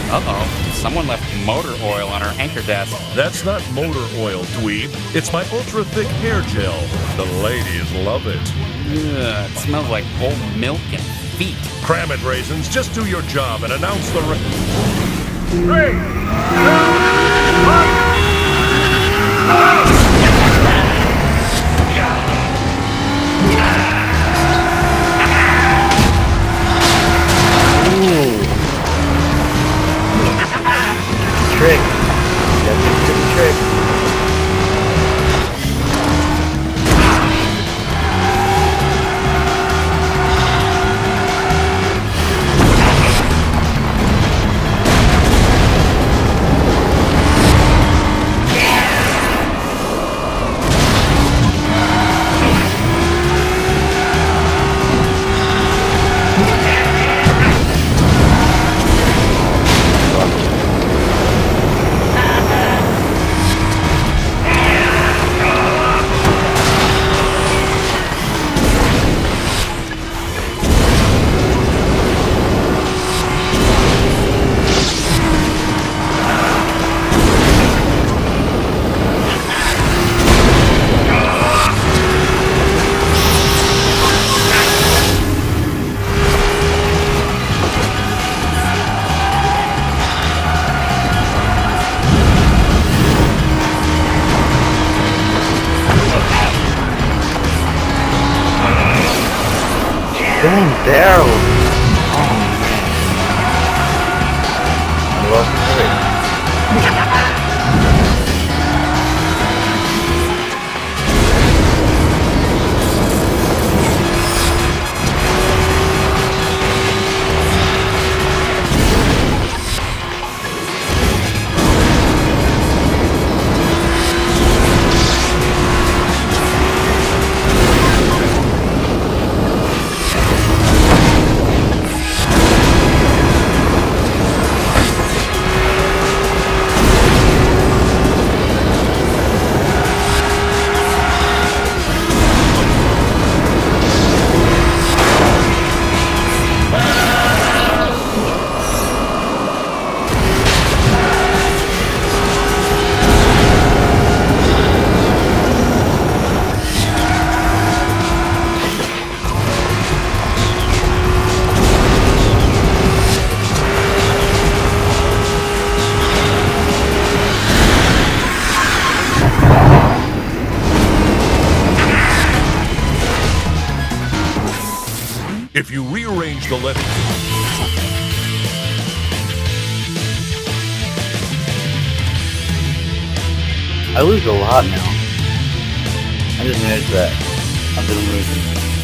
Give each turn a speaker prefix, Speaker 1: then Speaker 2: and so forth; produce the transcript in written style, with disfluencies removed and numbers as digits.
Speaker 1: Uh-oh. Someone left motor oil on our anchor desk.
Speaker 2: That's not motor oil, dweeb. It's my ultra-thick hair gel. The ladies love it.
Speaker 1: Ugh, it smells like old milk and feet.
Speaker 2: Cram it, raisins. Just do your job and announce the 3, 2, 1.
Speaker 3: Trick. That's a good trick. Dang barrel! Oh man. I love it.
Speaker 2: If you rearrange the letters...
Speaker 3: I lose a lot now. I just noticed that. I've been losing.